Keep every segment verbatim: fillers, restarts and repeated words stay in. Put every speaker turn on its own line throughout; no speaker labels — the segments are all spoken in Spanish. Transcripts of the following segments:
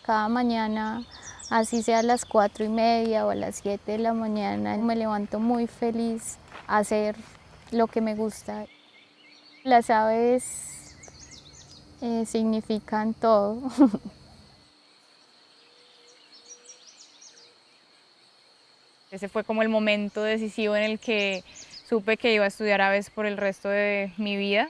cada mañana, así sea a las cuatro y media o a las siete de la mañana, me levanto muy feliz a hacer lo que me gusta. Las aves eh, significan todo.
Ese fue como el momento decisivo en el que supe que iba a estudiar aves por el resto de mi vida.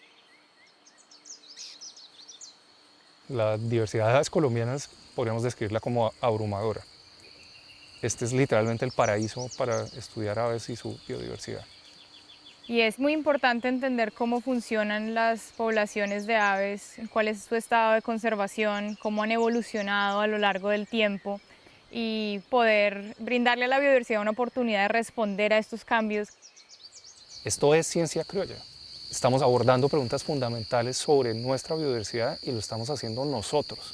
La diversidad de aves colombianas podríamos describirla como abrumadora. Este es literalmente el paraíso para estudiar aves y su biodiversidad.
Y es muy importante entender cómo funcionan las poblaciones de aves, cuál es su estado de conservación, cómo han evolucionado a lo largo del tiempo y poder brindarle a la biodiversidad una oportunidad de responder a estos cambios.
Esto es ciencia criolla. Estamos abordando preguntas fundamentales sobre nuestra biodiversidad y lo estamos haciendo nosotros.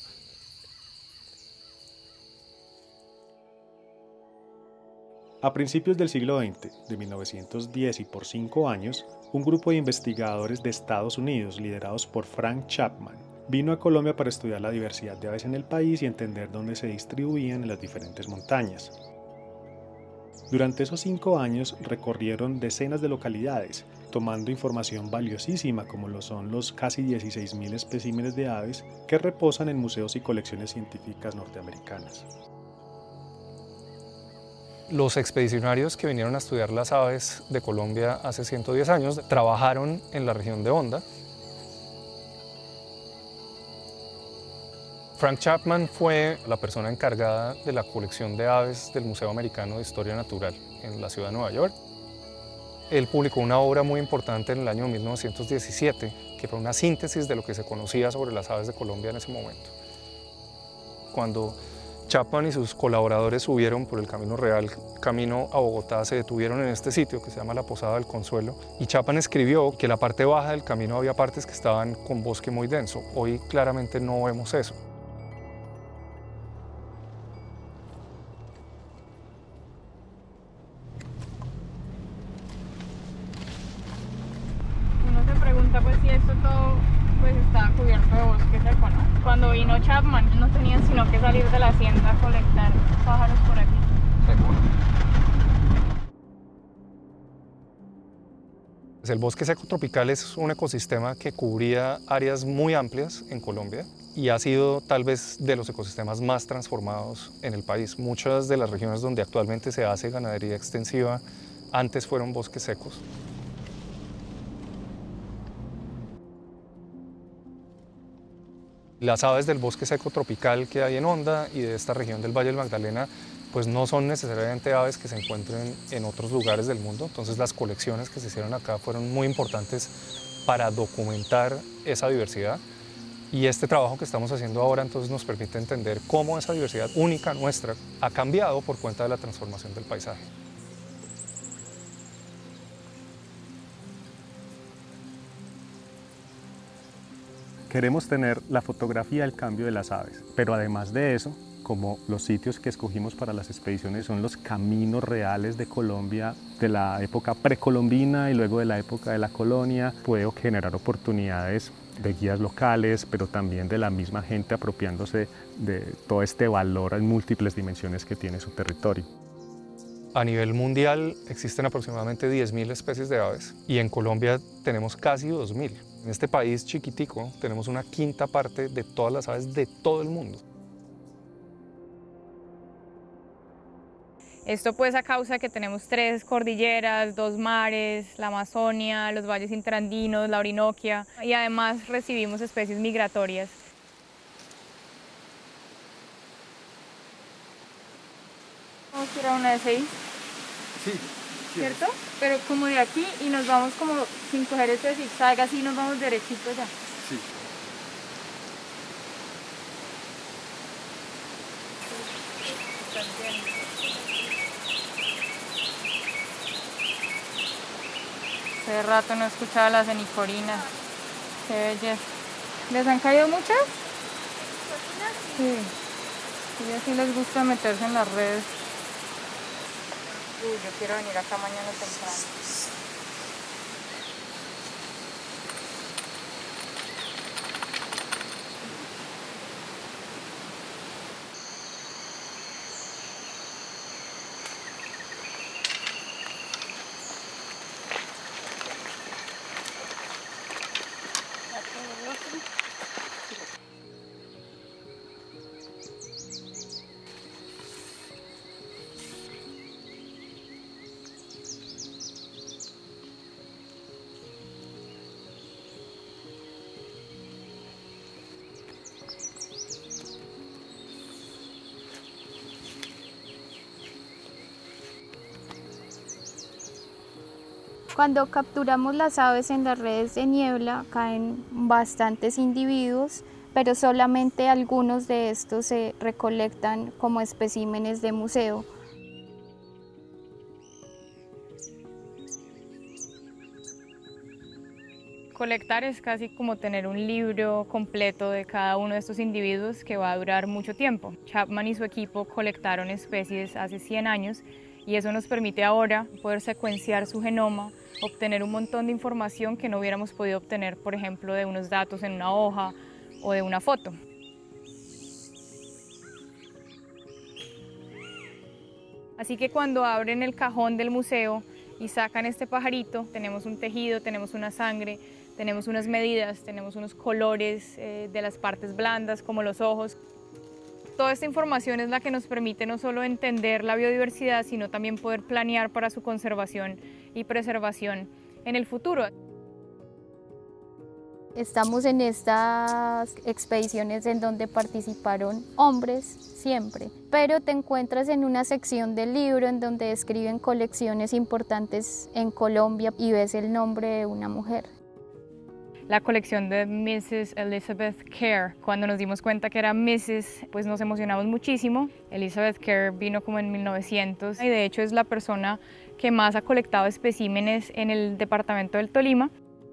A principios del siglo veinte, de mil novecientos diez y por cinco años, un grupo de investigadores de Estados Unidos, liderados por Frank Chapman, vino a Colombia para estudiar la diversidad de aves en el país y entender dónde se distribuían en las diferentes montañas. Durante esos cinco años recorrieron decenas de localidades, tomando información valiosísima como lo son los casi dieciséis mil especímenes de aves que reposan en museos y colecciones científicas norteamericanas.
Los expedicionarios que vinieron a estudiar las aves de Colombia hace ciento diez años trabajaron en la región de Honda. Frank Chapman fue la persona encargada de la colección de aves del Museo Americano de Historia Natural en la ciudad de Nueva York. Él publicó una obra muy importante en el año mil novecientos diecisiete, que fue una síntesis de lo que se conocía sobre las aves de Colombia en ese momento. Cuando Chapman y sus colaboradores subieron por el Camino Real, camino a Bogotá, se detuvieron en este sitio que se llama la Posada del Consuelo, y Chapman escribió que en la parte baja del camino había partes que estaban con bosque muy denso. Hoy claramente no vemos eso.
Uno se pregunta pues si esto todo pues está cubierto de bosque seco, ¿no? Cuando vino Chapman no tenían sino que salir de la hacienda a colectar pájaros por aquí.
El bosque seco tropical es un ecosistema que cubría áreas muy amplias en Colombia y ha sido tal vez de los ecosistemas más transformados en el país. Muchas de las regiones donde actualmente se hace ganadería extensiva antes fueron bosques secos. Las aves del bosque seco tropical que hay en Honda y de esta región del Valle del Magdalena pues no son necesariamente aves que se encuentren en otros lugares del mundo, entonces las colecciones que se hicieron acá fueron muy importantes para documentar esa diversidad, y este trabajo que estamos haciendo ahora entonces nos permite entender cómo esa diversidad única nuestra ha cambiado por cuenta de la transformación del paisaje.
Queremos tener la fotografía del cambio de las aves, pero además de eso, como los sitios que escogimos para las expediciones son los caminos reales de Colombia de la época precolombina y luego de la época de la colonia, puedo generar oportunidades de guías locales, pero también de la misma gente apropiándose de todo este valor en múltiples dimensiones que tiene su territorio.
A nivel mundial existen aproximadamente diez mil especies de aves y en Colombia tenemos casi dos mil. En este país chiquitico tenemos una quinta parte de todas las aves de todo el mundo.
Esto pues a causa que tenemos tres cordilleras, dos mares, la Amazonia, los valles interandinos, la Orinoquia, y además recibimos especies migratorias. Vamos a ir a una de seis.
Sí.
¿Cierto? Pero como de aquí y nos vamos como sin coger este zigzag, así nos vamos derechito allá.
Sí.
Hace rato no escuchaba las cenicorinas. Qué belleza. ¿Les han caído muchas? Sí. Sí, así les gusta meterse en las redes. Uy, yo quiero venir acá mañana temprano.
Cuando capturamos las aves en las redes de niebla caen bastantes individuos, pero solamente algunos de estos se recolectan como especímenes de museo.
Colectar es casi como tener un libro completo de cada uno de estos individuos que va a durar mucho tiempo. Chapman y su equipo colectaron especies hace cien años y eso nos permite ahora poder secuenciar su genoma, obtener un montón de información que no hubiéramos podido obtener, por ejemplo, de unos datos en una hoja o de una foto. Así que cuando abren el cajón del museo y sacan este pajarito, tenemos un tejido, tenemos una sangre, tenemos unas medidas, tenemos unos colores eh, de las partes blandas como los ojos. Toda esta información es la que nos permite no solo entender la biodiversidad, sino también poder planear para su conservación y preservación en el futuro.
Estamos en estas expediciones en donde participaron hombres siempre, pero te encuentras en una sección del libro en donde describen colecciones importantes en Colombia y ves el nombre de una mujer.
La colección de missus Elizabeth Kerr. Cuando nos dimos cuenta que era missus, pues nos emocionamos muchísimo. Elizabeth Kerr vino como en mil novecientos y de hecho es la persona que más ha colectado especímenes en el departamento del Tolima.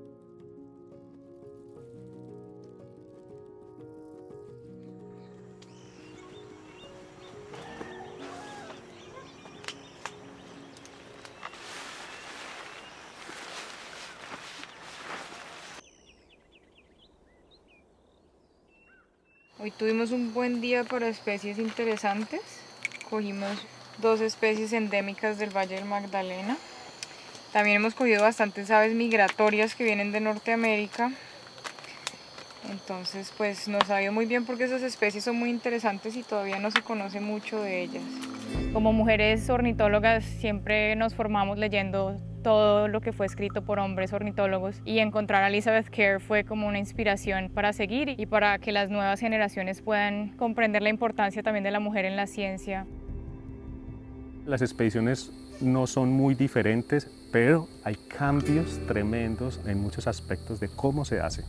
Hoy tuvimos un buen día para especies interesantes. Cogimos dos especies endémicas del Valle del Magdalena. También hemos cogido bastantes aves migratorias que vienen de Norteamérica. Entonces, pues nos ha ido muy bien porque esas especies son muy interesantes y todavía no se conoce mucho de ellas. Como mujeres ornitólogas siempre nos formamos leyendo todo lo que fue escrito por hombres ornitólogos y encontrar a Elizabeth Kerr fue como una inspiración para seguir y para que las nuevas generaciones puedan comprender la importancia también de la mujer en la ciencia.
Las expediciones no son muy diferentes, pero hay cambios tremendos en muchos aspectos de cómo se hace.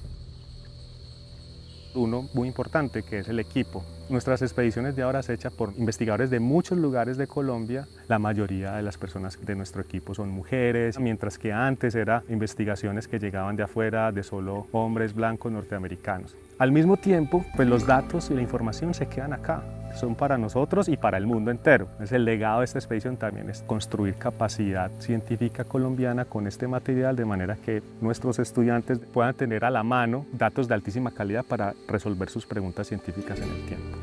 Uno muy importante, que es el equipo. Nuestras expediciones de ahora se echan por investigadores de muchos lugares de Colombia. La mayoría de las personas de nuestro equipo son mujeres, mientras que antes eran investigaciones que llegaban de afuera, de solo hombres blancos norteamericanos. Al mismo tiempo, pues los datos y la información se quedan acá. Son para nosotros y para el mundo entero. Es el legado de esta expedición también es construir capacidad científica colombiana con este material de manera que nuestros estudiantes puedan tener a la mano datos de altísima calidad para resolver sus preguntas científicas en el tiempo.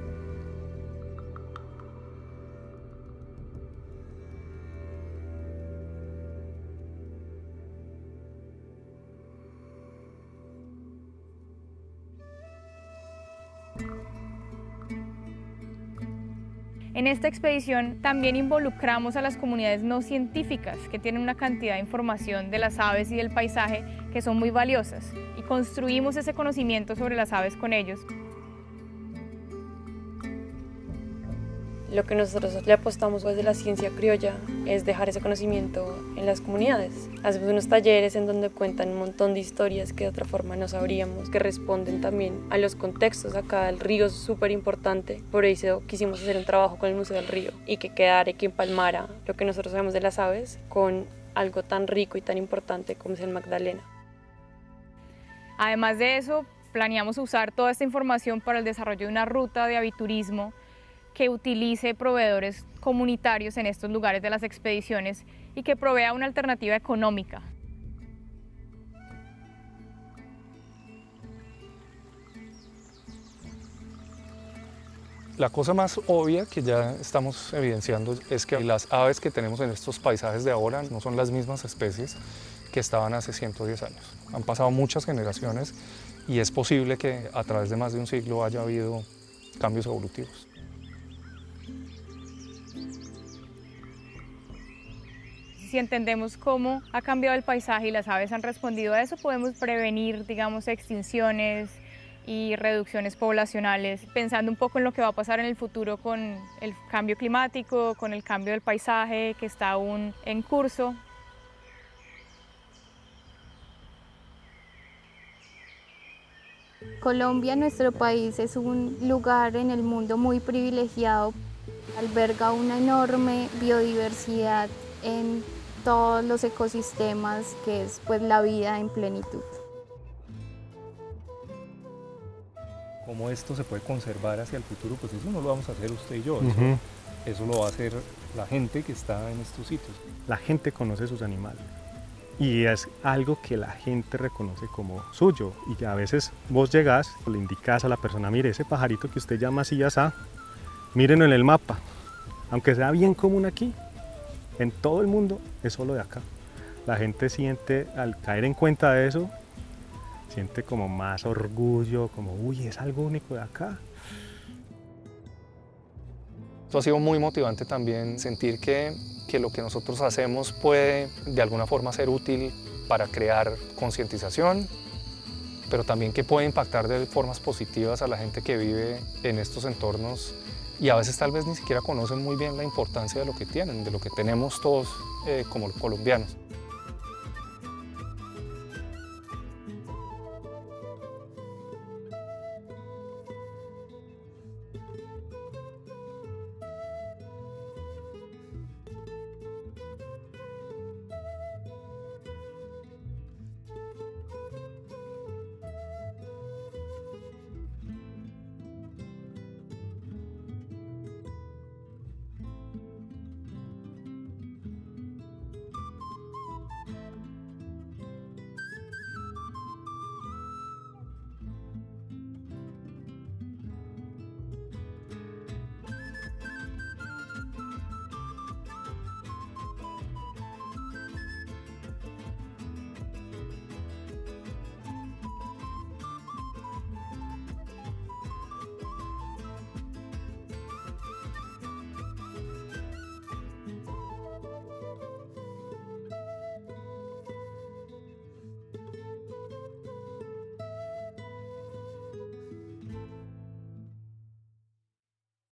En esta expedición también involucramos a las comunidades no científicas que tienen una cantidad de información de las aves y del paisaje que son muy valiosas y construimos ese conocimiento sobre las aves con ellos.
Lo que nosotros le apostamos desde la ciencia criolla es dejar ese conocimiento en las comunidades. Hacemos unos talleres en donde cuentan un montón de historias que de otra forma no sabríamos, que responden también a los contextos. Acá el río es súper importante, por eso quisimos hacer un trabajo con el Museo del Río y que quedara y que empalmara lo que nosotros sabemos de las aves con algo tan rico y tan importante como es el Magdalena.
Además de eso, planeamos usar toda esta información para el desarrollo de una ruta de aviturismo que utilice proveedores comunitarios en estos lugares de las expediciones y que provea una alternativa económica.
La cosa más obvia que ya estamos evidenciando es que las aves que tenemos en estos paisajes de ahora no son las mismas especies que estaban hace ciento diez años. Han pasado muchas generaciones y es posible que a través de más de un siglo haya habido cambios evolutivos.
Si entendemos cómo ha cambiado el paisaje y las aves han respondido a eso, podemos prevenir, digamos, extinciones y reducciones poblacionales, pensando un poco en lo que va a pasar en el futuro con el cambio climático, con el cambio del paisaje que está aún en curso.
Colombia, nuestro país, es un lugar en el mundo muy privilegiado. Alberga una enorme biodiversidad en todos los ecosistemas, que es pues la vida en plenitud.
Cómo esto se puede conservar hacia el futuro, pues eso no lo vamos a hacer usted y yo, eso,
Uh-huh.
eso lo va a hacer la gente que está en estos sitios.
La gente conoce sus animales y es algo que la gente reconoce como suyo, y que a veces vos llegás, le indicás a la persona, mire, ese pajarito que usted llama así y asá, mírenlo en el mapa, aunque sea bien común aquí, en todo el mundo es solo de acá. La gente siente, al caer en cuenta de eso, siente como más orgullo, como uy, es algo único de acá.
Esto ha sido muy motivante también, sentir que, que lo que nosotros hacemos puede de alguna forma ser útil para crear concientización, pero también que puede impactar de formas positivas a la gente que vive en estos entornos y a veces tal vez ni siquiera conocen muy bien la importancia de lo que tienen, de lo que tenemos todos eh, como colombianos.